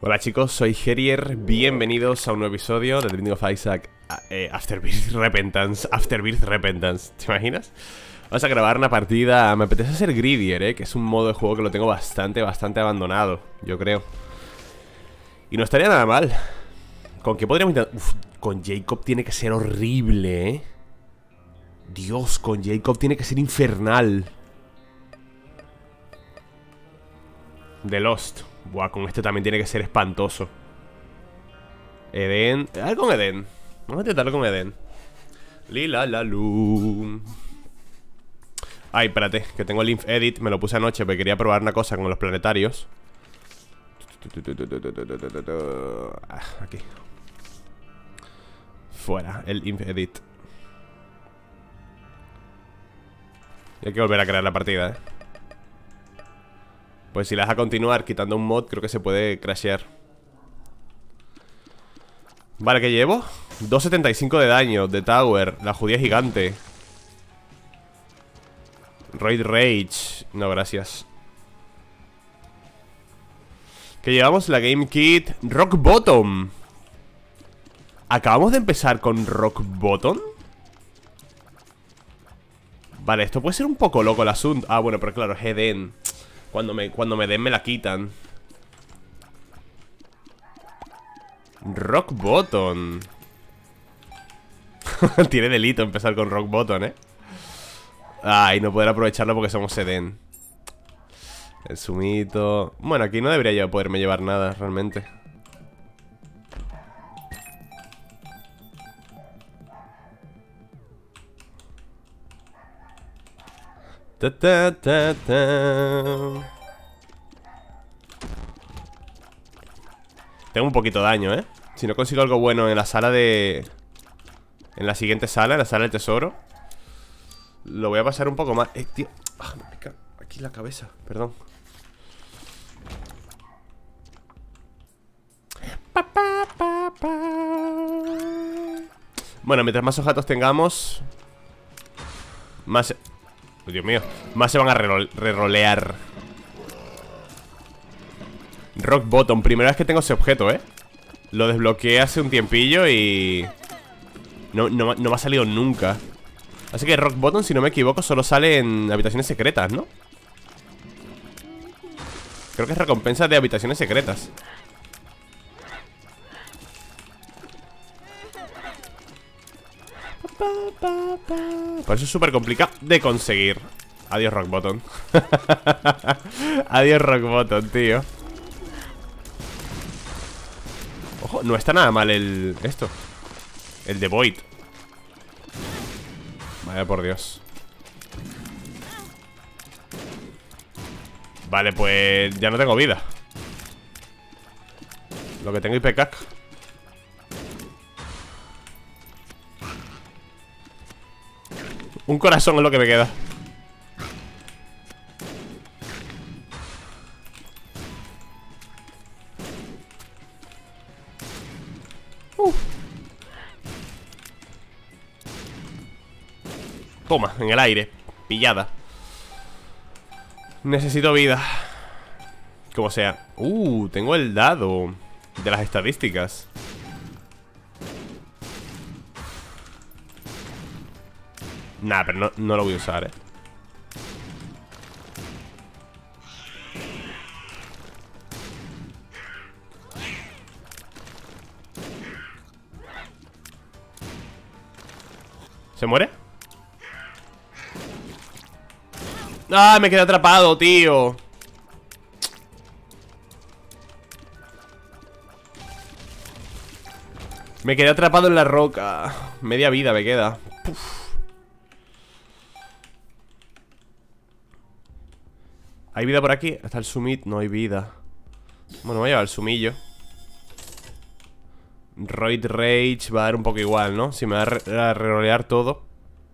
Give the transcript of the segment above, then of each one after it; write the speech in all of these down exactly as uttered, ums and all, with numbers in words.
Hola chicos, soy Herier, bienvenidos a un nuevo episodio de The Binding of Isaac eh, Afterbirth Repentance. Afterbirth Repentance, ¿te imaginas? Vamos a grabar una partida. Me apetece ser Gridier, eh, que es un modo de juego que lo tengo bastante, bastante abandonado, yo creo. Y no estaría nada mal. ¿Con qué podríamos intentar? Uf, con Jacob tiene que ser horrible, eh. Dios, con Jacob tiene que ser infernal. The Lost. Buah, con este también tiene que ser espantoso. Eden. A ver con Eden. Vamos a intentarlo con Eden. Lila la lu. Ay, espérate, que tengo el Inf Edit. Me lo puse anoche porque quería probar una cosa con los planetarios. Ah, aquí. Fuera, el Inf Edit. Y hay que volver a crear la partida, eh. Pues si la deja continuar quitando un mod, creo que se puede crashear. Vale, ¿qué llevo? doscientos setenta y cinco de daño, de Tower, la judía gigante. Roid Rage. No, gracias. ¿Qué llevamos? La Game Kit Rock Bottom. ¿Acabamos de empezar con Rock Bottom? Vale, esto puede ser un poco loco el asunto. Ah, bueno, pero claro, es Eden. Cuando me, cuando me den me la quitan. Rock Bottom. Tiene delito empezar con Rock Bottom, eh. Ay, no poder aprovecharlo porque somos Eden. El sumito. Bueno, aquí no debería yo poderme llevar nada realmente. Ta, ta, ta, ta. Tengo un poquito de daño, ¿eh? Si no consigo algo bueno en la sala de... En la siguiente sala, en la sala del tesoro, lo voy a pasar un poco más. Eh, tío, ah, me cae aquí la cabeza, perdón. pa, pa, pa, pa. Bueno, mientras más objetos tengamos, más... Oh, Dios mío, más se van a rerolear. Rock Bottom, primera vez que tengo ese objeto, eh. Lo desbloqueé hace un tiempillo y... No, no, no me ha salido nunca. Así que Rock Bottom, si no me equivoco, solo sale en habitaciones secretas, ¿no? Creo que es recompensa de habitaciones secretas. Por eso es súper complicado de conseguir. Adiós Rock Bottom. Adiós Rock Bottom, tío. Ojo, no está nada mal el... Esto. El de Void. Vaya por Dios. Vale, pues ya no tengo vida. Lo que tengo I P C A C. Un corazón es lo que me queda. uh. Toma, en el aire. Pillada. Necesito vida. Como sea. Uh, tengo el dado de las estadísticas. Nah, pero no, no lo voy a usar, eh. ¿Se muere? ¡Ah! Me quedé atrapado, tío. Me quedé atrapado en la roca. Media vida me queda. Uf. ¿Hay vida por aquí? Está el sumit, no hay vida. Bueno, voy a llevar el sumillo. Roid Rage va a dar un poco igual, ¿no? Si me va a, re a rerolear todo.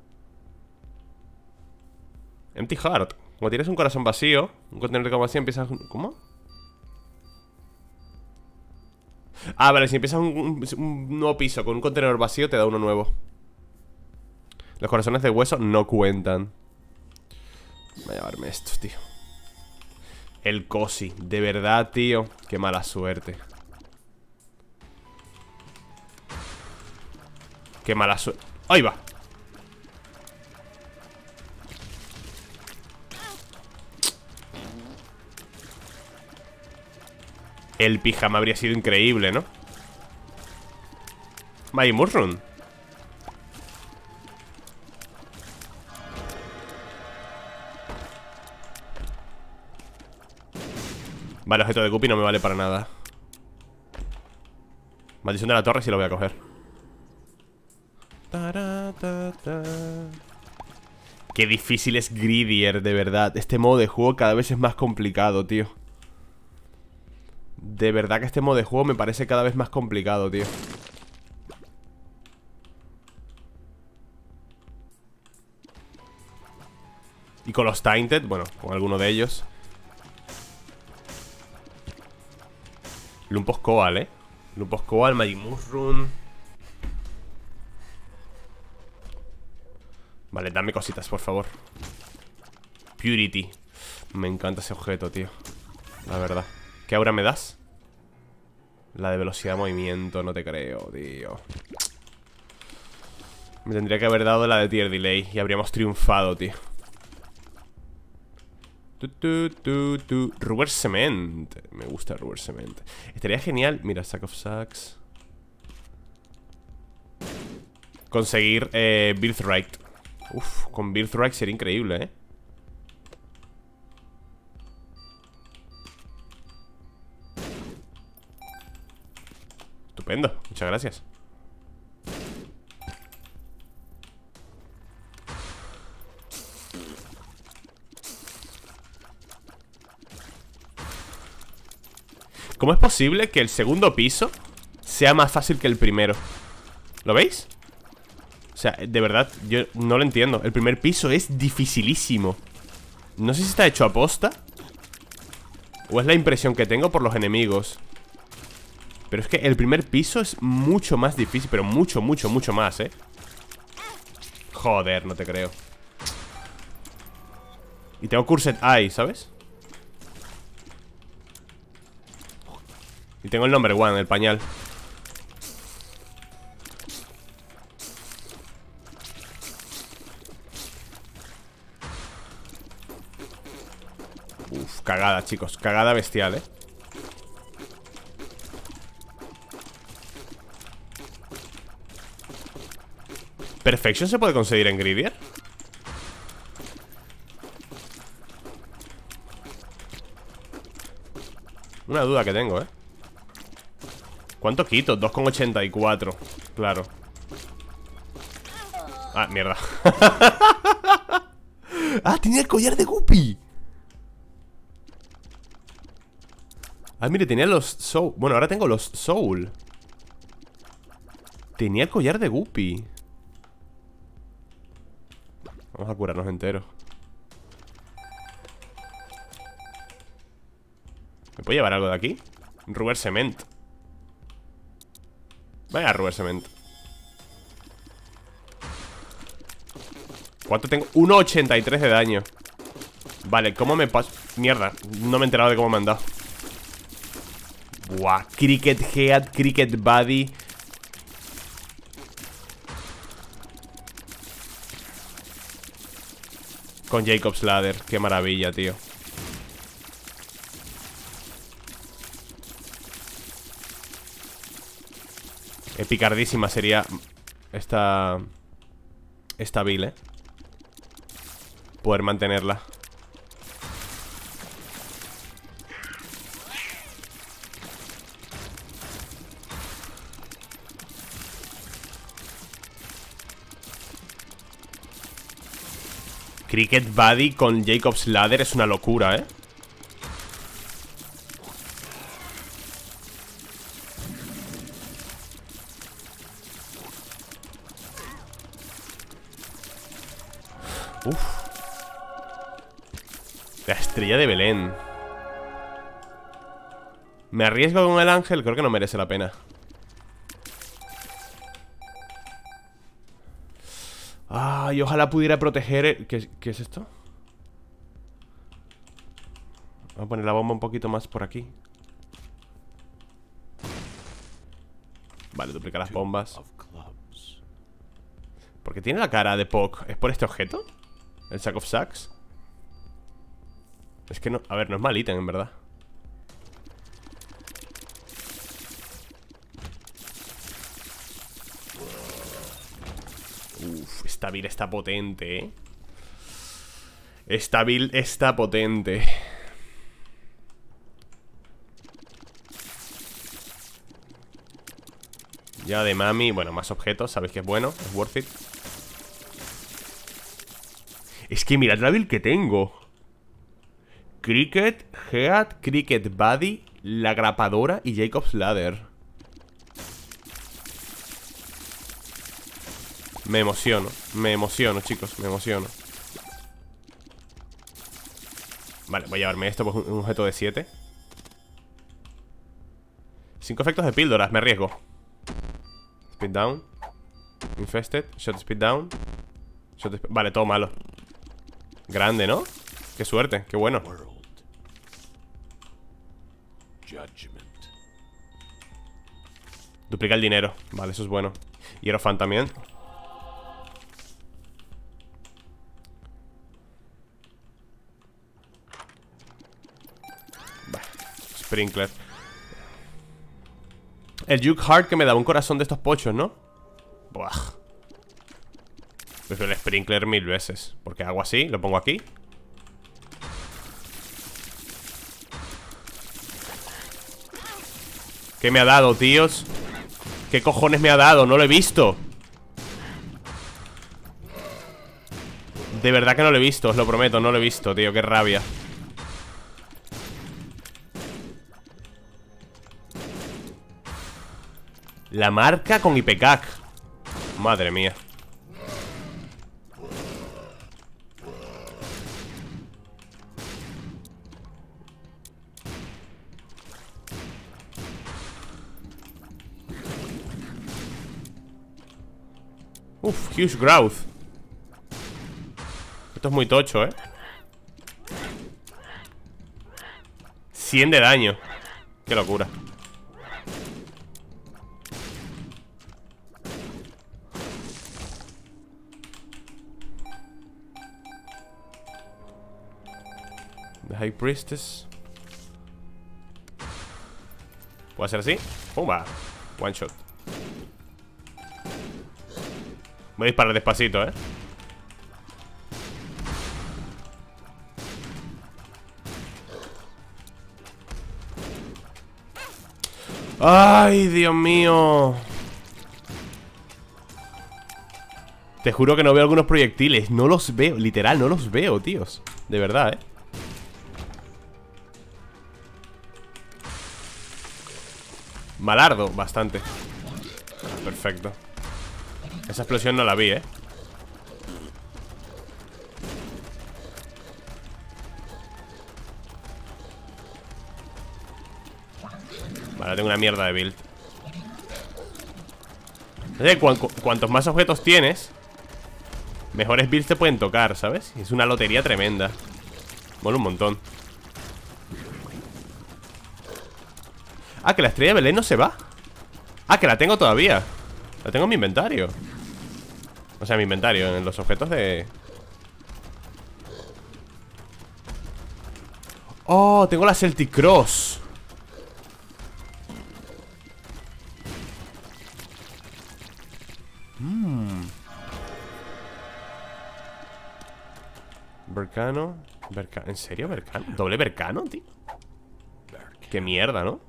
Empty Heart. Como tienes un corazón vacío, un contenedor vacío, empiezas... ¿Cómo? Ah, vale, si empiezas un, un, un nuevo piso con un contenedor vacío, te da uno nuevo. Los corazones de hueso no cuentan. Voy a llevarme estos, tío. El Cosi, de verdad, tío. Qué mala suerte. Qué mala suerte. ¡Ahí va! El pijama habría sido increíble, ¿no? Mighty Mushroom. Vale, objeto de Guppy no me vale para nada. Maldición de la torre sí lo voy a coger. Qué difícil es Gridier, de verdad. Este modo de juego cada vez es más complicado, tío. De verdad que este modo de juego me parece cada vez más complicado, tío. Y con los Tainted, bueno, con alguno de ellos. Lumpos Koal, eh Lumpos Koal, Mighty Mushroom. Vale, dame cositas, por favor. Purity. Me encanta ese objeto, tío. La verdad. ¿Qué aura me das? La de velocidad de movimiento, no te creo, tío. Me tendría que haber dado la de Tier Delay y habríamos triunfado, tío. Tu, tu, tu, tu. Rubber Cement. Me gusta Rubber Cement. Estaría genial. Mira, Sack of Sacks. Conseguir eh, Birthright. Uf, con Birthright sería increíble, eh. Estupendo, muchas gracias. ¿Cómo es posible que el segundo piso sea más fácil que el primero? ¿Lo veis? O sea, de verdad, yo no lo entiendo. El primer piso es dificilísimo. No sé si está hecho a posta o es la impresión que tengo por los enemigos. Pero es que el primer piso es mucho más difícil. Pero mucho, mucho, mucho más, eh. Joder, no te creo. Y tengo Cursed Eye, ¿sabes? Y tengo el number one, el pañal. Uf, cagada, chicos, cagada bestial, eh. ¿Perfection se puede conseguir en Gridier? Una duda que tengo, eh. ¿Cuánto quito? dos coma ochenta y cuatro. Claro. Ah, mierda. Ah, tenía el collar de Guppy. Ah, mire, tenía los Soul. Bueno, ahora tengo los Soul. Tenía el collar de Guppy. Vamos a curarnos enteros. ¿Me puedo llevar algo de aquí? Rubber Cement. Vaya Rubber Cement. ¿Cuánto tengo? uno coma ochenta y tres de daño. Vale, ¿cómo me paso? Mierda, no me he enterado de cómo me han dado. Buah, Cricket Head, Cricket Body. Con Jacob's Ladder, qué maravilla, tío. Epicardísima sería esta Esta build, eh. Poder mantenerla. Cricket Buddy con Jacob's Ladder es una locura, ¿eh? Uf. La estrella de Belén. ¿Me arriesgo con el ángel? Creo que no merece la pena. Ay, ojalá pudiera proteger el... ¿Qué, ¿Qué es esto? Voy a poner la bomba un poquito más por aquí. Vale, duplica las bombas. Porque tiene la cara de Puck. ¿Es por este objeto? ¿El Sack of Sacks? Es que no... A ver, no es mal ítem, en verdad. Uf, esta build está potente, ¿eh? Esta build está potente. Ya de mami, bueno, más objetos, sabéis que es bueno, es worth it. Es que mirad la build que tengo. Cricket, Head, Cricket Buddy, la grapadora y Jacob's Ladder. Me emociono, me emociono, chicos, me emociono. Vale, voy a llevarme esto, pues un objeto de siete. Cinco efectos de píldoras, me arriesgo. Speed down. Infested, shot speed down. Shot speed... Vale, todo malo. Grande, ¿no? Qué suerte, qué bueno. Duplica el dinero, vale, eso es bueno. Hierofan también. Vale, Sprinkler. El Juke Heart que me da un corazón de estos pochos, ¿no? Buah. Prefiero el Sprinkler mil veces. Porque hago así, lo pongo aquí. ¿Qué me ha dado, tíos? ¿Qué cojones me ha dado? No lo he visto. De verdad que no lo he visto, os lo prometo, no lo he visto, tío, qué rabia. La marca con Ipecac. Madre mía. Uf, Huge Growth. Esto es muy tocho, ¿eh? cien de daño. Qué locura. The High Priestess. ¿Puede ser así? Pumba. One shot. Voy a disparar despacito, ¿eh? ¡Ay, Dios mío! Te juro que no veo algunos proyectiles. No los veo, literal, no los veo, tíos. De verdad, ¿eh? Malardo, bastante. Perfecto. Esa explosión no la vi, ¿eh? Vale, tengo una mierda de build. Es cu cu cuantos más objetos tienes, mejores builds te pueden tocar, ¿sabes? Es una lotería tremenda. Mola un montón. Ah, que la estrella de Belén no se va. Ah, que la tengo todavía. La tengo en mi inventario. O sea, en mi inventario, en los objetos de... Oh, tengo la Celtic Cross. Mmm. Bercano. Berca... ¿En serio, Bercano? ¿Doble Bercano, tío? Qué mierda, ¿no?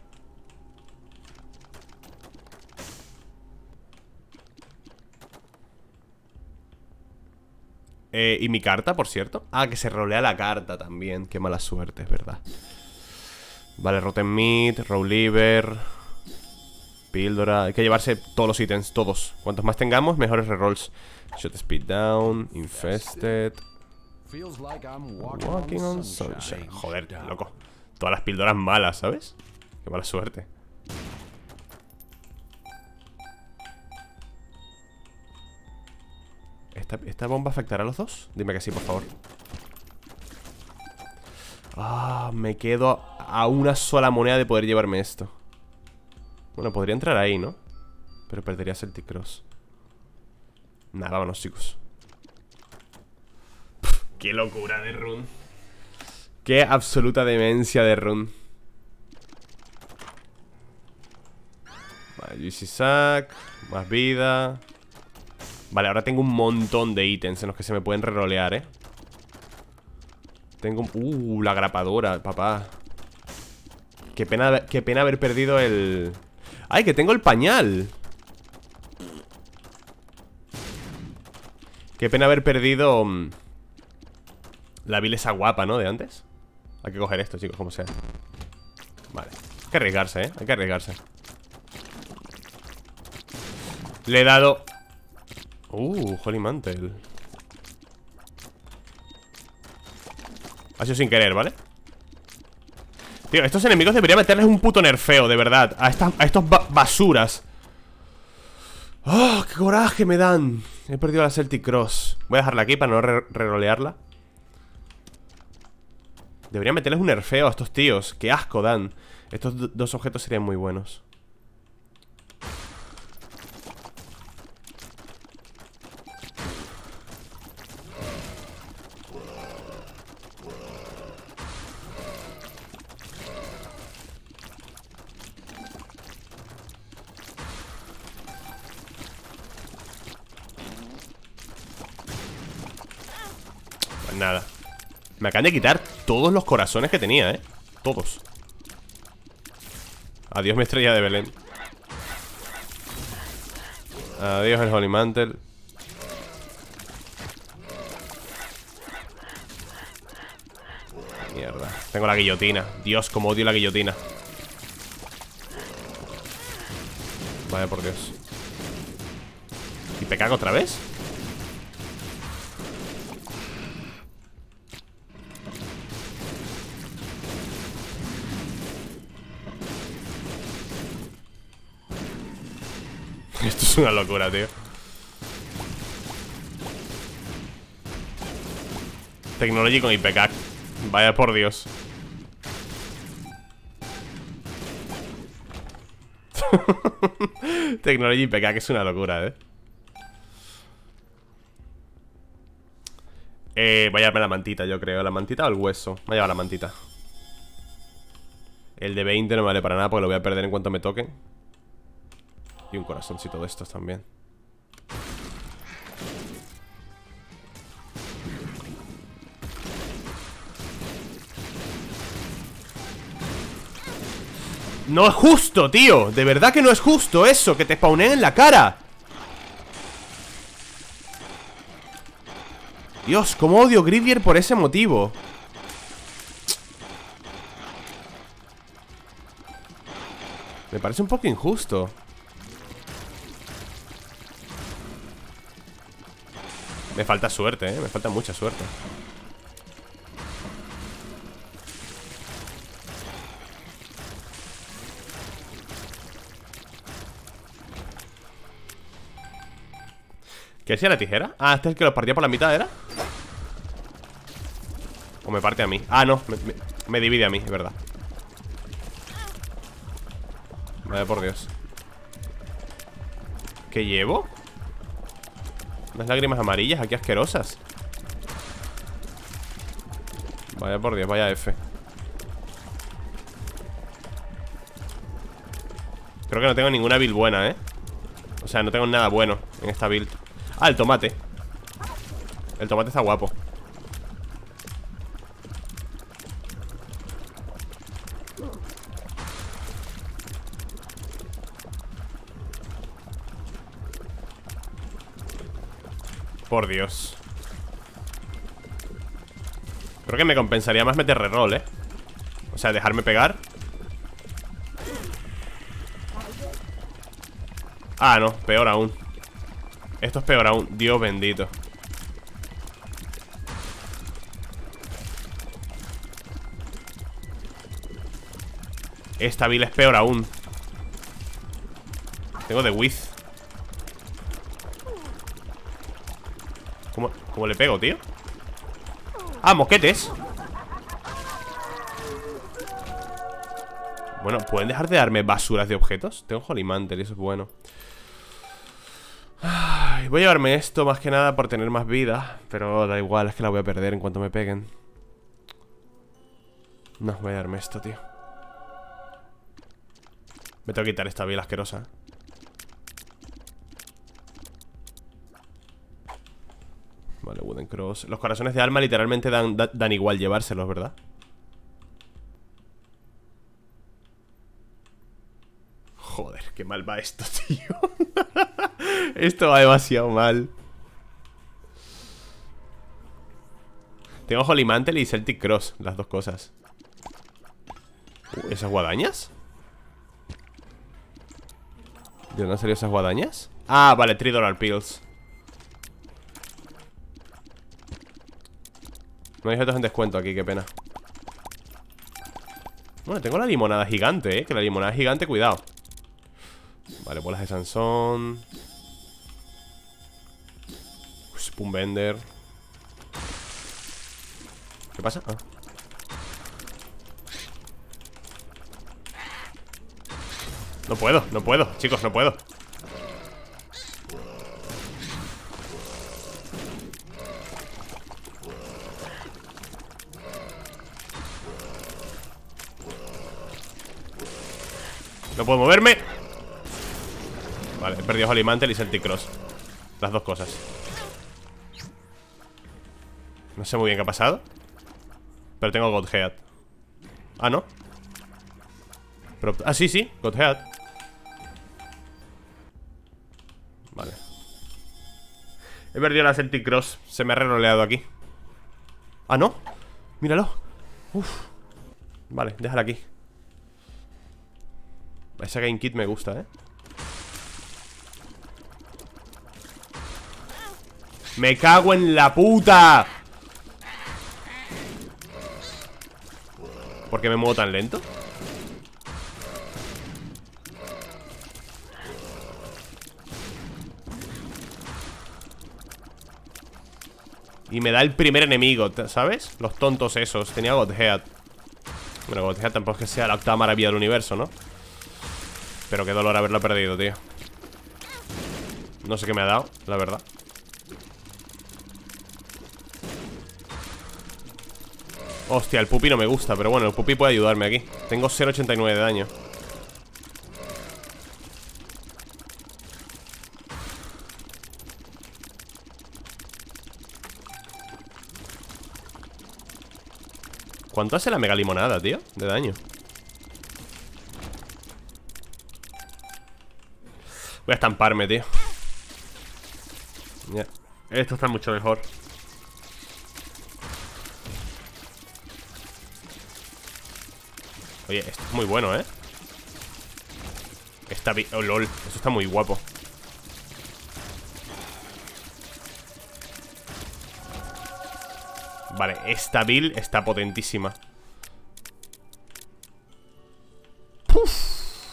Eh, ¿y mi carta, por cierto? Ah, que se rolea la carta también. Qué mala suerte, es verdad. Vale, Rotten Meat, Rowlever, Píldora. Hay que llevarse todos los ítems, todos. Cuantos más tengamos, mejores rerolls. Shot Speed Down, Infested, Walking on Sunshine. Joder, loco. Todas las píldoras malas, ¿sabes? Qué mala suerte. ¿Esta, ¿Esta bomba afectará a los dos? Dime que sí, por favor. Ah, me quedo a una sola moneda de poder llevarme esto. Bueno, podría entrar ahí, ¿no? Pero perdería Celtic Cross. Nada, vámonos, chicos. Pff, qué locura de run. Qué absoluta demencia de run. Vale, Juicy Sack. Más vida. Vale, ahora tengo un montón de ítems en los que se me pueden rerolear, eh. Tengo... Uh, la grapadora, papá. Qué pena, qué pena haber perdido el... ¡Ay, que tengo el pañal! Qué pena haber perdido... Um, la vil esa guapa, ¿no? De antes. Hay que coger esto, chicos, como sea. Vale. Hay que arriesgarse, ¿eh? Hay que arriesgarse. Le he dado... Uh, Holy Mantle. Ha sido sin querer, ¿vale? Tío, estos enemigos debería meterles un puto nerfeo, de verdad. A, estas, a estos ba basuras. ¡Oh, qué coraje me dan! He perdido la Celtic Cross. Voy a dejarla aquí para no re-rolearla. Debería meterles un nerfeo a estos tíos. ¡Qué asco dan! Estos dos objetos serían muy buenos. Pues nada. Me acaban de quitar todos los corazones que tenía, ¿eh? Todos. Adiós mi estrella de Belén. Adiós el Holy Mantle. Mierda. Tengo la guillotina. Dios, como odio la guillotina. Vaya por Dios. ¿Y te cago otra vez? Esto es una locura, tío. Technology con I P K. Vaya por Dios. Technology I P K, que es una locura, eh. Eh, voy a llevarme la mantita, yo creo. ¿La mantita o el hueso? Voy a llevar la mantita. El de veinte no me vale para nada porque lo voy a perder en cuanto me toquen. Y un corazoncito de estos también. No es justo, tío. De verdad que no es justo eso, que te spawneen en la cara. Dios, cómo odio Grivier por ese motivo. Me parece un poco injusto. Me falta suerte, eh. Me falta mucha suerte. ¿Qué hacía la tijera? Ah, este es el que lo partía por la mitad, ¿era? ¿O me parte a mí? Ah, no, me, me, me divide a mí, es verdad. Vaya por Dios. ¿Qué llevo? Unas lágrimas amarillas aquí asquerosas. Vaya por Dios, vaya F. Creo que no tengo ninguna build buena, ¿eh? O sea, no tengo nada bueno en esta build. Ah, el tomate. El tomate está guapo. Por Dios. Creo que me compensaría más meter reroll, ¿eh? O sea, dejarme pegar. Ah, no, peor aún. Esto es peor aún, Dios bendito. Esta build es peor aún. Tengo de Wiz. ¿Cómo, ¿Cómo le pego, tío? Ah, mosquetes. Bueno, ¿pueden dejar de darme basuras de objetos? Tengo Holy Mantle y eso es bueno. Ay, Ay, voy a llevarme esto más que nada por tener más vida. Pero da igual, es que la voy a perder en cuanto me peguen. No, voy a llevarme esto, tío. Me tengo que quitar esta vida asquerosa. Vale, Wooden Cross. Los corazones de alma literalmente dan, da, dan igual llevárselos, ¿verdad? Joder, qué mal va esto, tío. Esto va demasiado mal. Tengo Holy Mantle y Celtic Cross, las dos cosas. uh, ¿Esas guadañas? ¿De dónde han salido esas guadañas? Ah, vale, tres dollar pills. No hay objetos en descuento aquí, qué pena. Bueno, tengo la limonada gigante, eh. Que la limonada gigante, cuidado. Vale, bolas de Sansón. Spoonbender. ¿Qué pasa? Ah. No puedo, no puedo, chicos, no puedo. No puedo moverme. Vale, he perdido Holy Mantle y Celtic Cross. Las dos cosas. No sé muy bien qué ha pasado, pero tengo Godhead. Ah, ¿no? Pero, ah, sí, sí, Godhead. Vale. He perdido la Celtic Cross. Se me ha reroleado aquí. Ah, ¿no? Míralo. Uf. Vale, déjala aquí. Esa Game Kit me gusta, ¿eh? ¡Me cago en la puta! ¿Por qué me muevo tan lento? Y me da el primer enemigo, ¿sabes? Los tontos esos. Tenía Godhead. Bueno, Godhead tampoco es que sea la octava maravilla del universo, ¿no? Pero qué dolor haberlo perdido, tío. No sé qué me ha dado, la verdad. Hostia, el pupi no me gusta, pero bueno, el pupi puede ayudarme aquí. Tengo cero coma ochenta y nueve de daño. ¿Cuánto hace la mega limonada, tío? De daño. Voy a estamparme, tío. Ya. Esto está mucho mejor. Oye, esto es muy bueno, ¿eh? Está bien. Oh, lol. Eso está muy guapo. Vale, esta build está potentísima. Puf.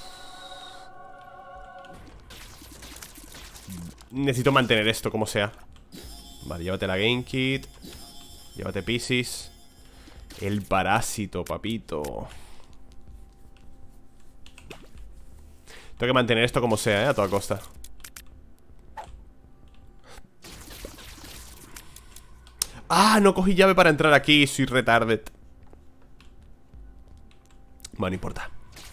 Necesito mantener esto como sea. Vale, llévate la Game Kit. Llévate Piscis. El parásito, papito. Tengo que mantener esto como sea, ¿eh? A toda costa. Ah, no cogí llave para entrar aquí. Soy retarded. Bueno, no importa.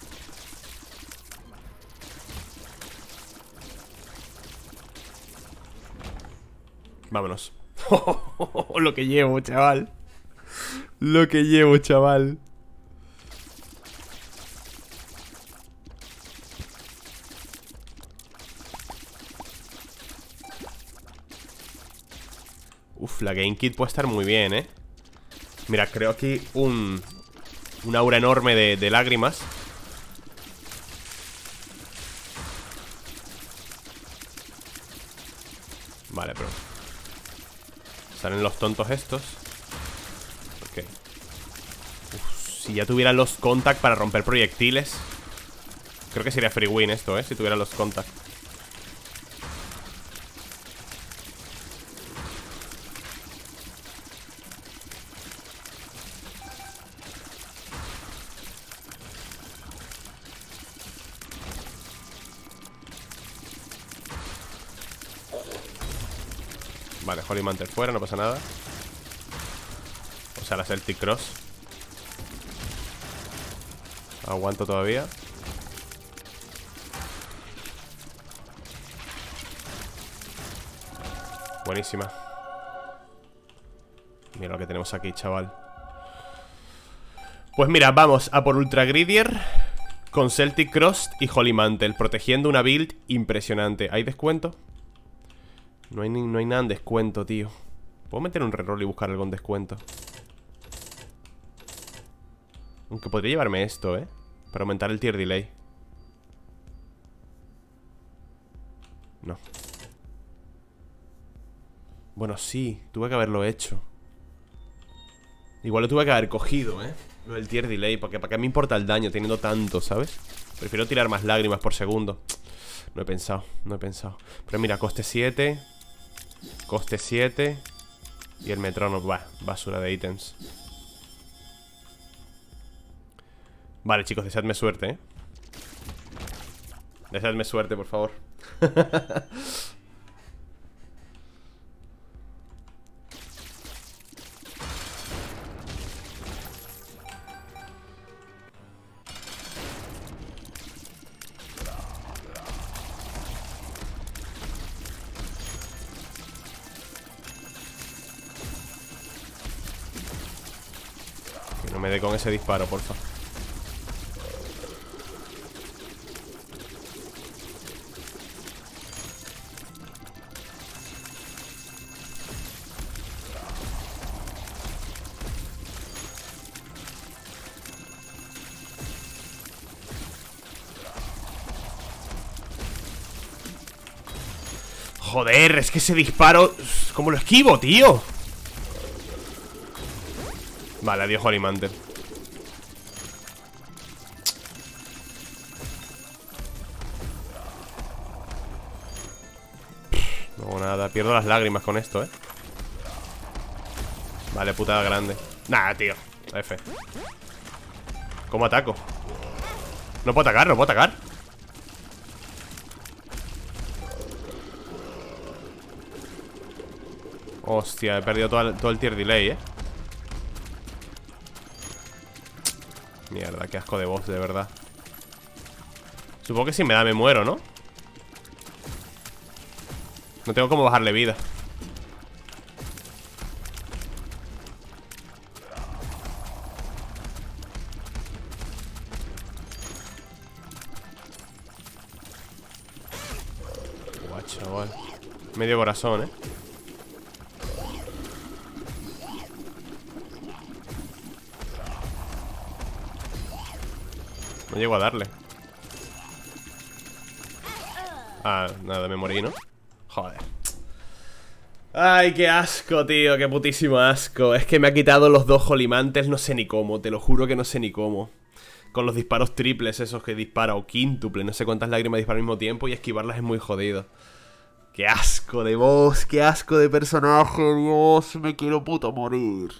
Vámonos. Lo que llevo, chaval. Lo que llevo, chaval. Uf, la Game Kit puede estar muy bien, ¿eh? Mira, creo aquí un... un aura enorme de, de lágrimas. Vale, pero... salen los tontos estos. Ok. Uf, si ya tuviera los contact para romper proyectiles. Creo que sería free win esto, ¿eh? Si tuviera los contact. Vale, Holy Mantle fuera, no pasa nada. O sea, la Celtic Cross. Aguanto todavía. Buenísima. Mira lo que tenemos aquí, chaval. Pues mira, vamos a por Ultra Gridier con Celtic Cross y Holy Mantle, protegiendo una build impresionante. ¿Hay descuento? No hay, ni, no hay nada en descuento, tío. Puedo meter un reroll y buscar algo en descuento. Aunque podría llevarme esto, ¿eh? Para aumentar el tier delay. No. Bueno, sí, tuve que haberlo hecho. Igual lo tuve que haber cogido, ¿eh? Lo del tier delay, porque ¿para qué me importa el daño teniendo tanto, ¿sabes? Prefiero tirar más lágrimas por segundo. No he pensado, no he pensado. Pero mira, coste siete. Coste siete. Y el metrónomo, va, basura de ítems. Vale, chicos, deseadme suerte, ¿eh? Deseadme suerte, por favor. Que no me dé con ese disparo, porfa. Joder, es que ese disparo... ¿Cómo lo esquivo, tío? Vale, adiós Holy Mantle. No hago nada, pierdo las lágrimas con esto, eh. Vale, putada grande. Nah, tío, F. ¿Cómo ataco? No puedo atacar, no puedo atacar. Hostia, he perdido todo el, todo el tier delay, eh. Mierda, qué asco de boss, de verdad. Supongo que si me da me muero, ¿no? No tengo cómo bajarle vida. Guau, chaval. Medio corazón, eh. No llego a darle. Ah, nada, me morí, ¿no? Joder. Ay, qué asco, tío, qué putísimo asco. Es que me ha quitado los dos Holy Mantles, no sé ni cómo, te lo juro que no sé ni cómo. Con los disparos triples esos que dispara, o quíntuple, no sé cuántas lágrimas dispara al mismo tiempo, y esquivarlas es muy jodido. Qué asco de boss, qué asco de personaje, Dios, me quiero puto morir.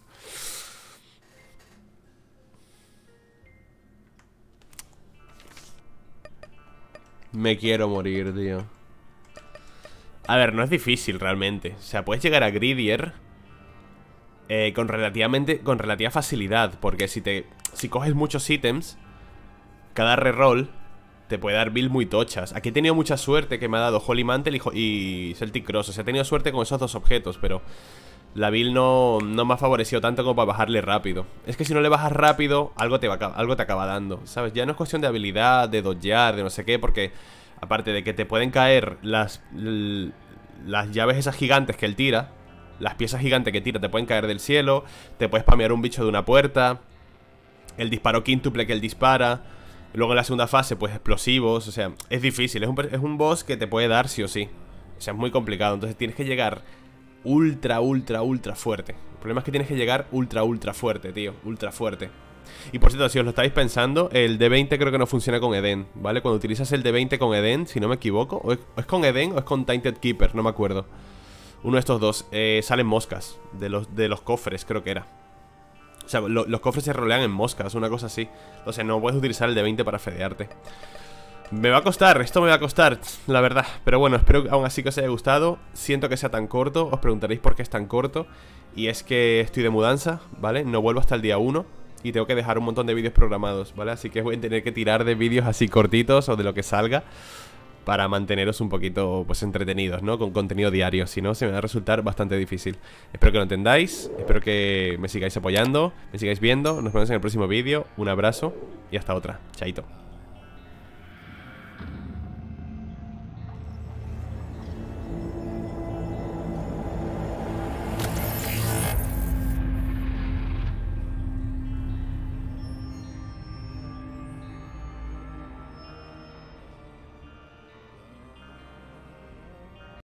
Me quiero morir, tío. A ver, no es difícil realmente. O sea, puedes llegar a Gridier eh, con relativamente con relativa facilidad. Porque si te si coges muchos ítems, cada reroll te puede dar build muy tochas. Aquí he tenido mucha suerte que me ha dado Holy Mantle y, y Celtic Cross. O sea, he tenido suerte con esos dos objetos, pero la build no, no me ha favorecido tanto como para bajarle rápido. Es que si no le bajas rápido, algo te, va, algo te acaba dando, ¿sabes? Ya no es cuestión de habilidad, de dodgear, de no sé qué, porque aparte de que te pueden caer las, las llaves esas gigantes que él tira, las piezas gigantes que tira te pueden caer del cielo, te puedes spamear un bicho de una puerta, el disparo quíntuple que él dispara, luego en la segunda fase pues explosivos, o sea, es difícil, es un, es un boss que te puede dar sí o sí. O sea, es muy complicado, entonces tienes que llegar ultra, ultra, ultra fuerte. El problema es que tienes que llegar ultra, ultra fuerte, tío. Ultra fuerte. Y por cierto, si os lo estáis pensando, el D veinte creo que no funciona con Eden, ¿vale? Cuando utilizas el D veinte con Eden, si no me equivoco, o es, o es con Eden o es con Tainted Keeper, no me acuerdo. Uno de estos dos, eh, salen moscas de los, de los cofres, creo que era. O sea, lo, los cofres se rolean en moscas, una cosa así. Entonces no puedes utilizar el D veinte para fedearte. Me va a costar, esto me va a costar, la verdad. Pero bueno, espero aún así que os haya gustado. Siento que sea tan corto, os preguntaréis por qué es tan corto. Y es que estoy de mudanza, ¿vale? No vuelvo hasta el día uno y tengo que dejar un montón de vídeos programados, ¿vale? Así que voy a tener que tirar de vídeos así cortitos o de lo que salga para manteneros un poquito, pues, entretenidos, ¿no? Con contenido diario, si no, se me va a resultar bastante difícil. Espero que lo entendáis, espero que me sigáis apoyando, me sigáis viendo. Nos vemos en el próximo vídeo, un abrazo y hasta otra, chaito.